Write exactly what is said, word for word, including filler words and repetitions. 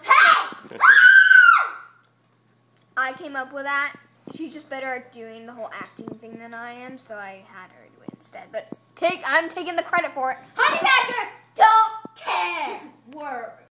Hey! I came up with that. She's just better at doing the whole acting thing than I am, so I had her do it instead. But take, I'm taking the credit for it. Honey Badger, don't care. Word.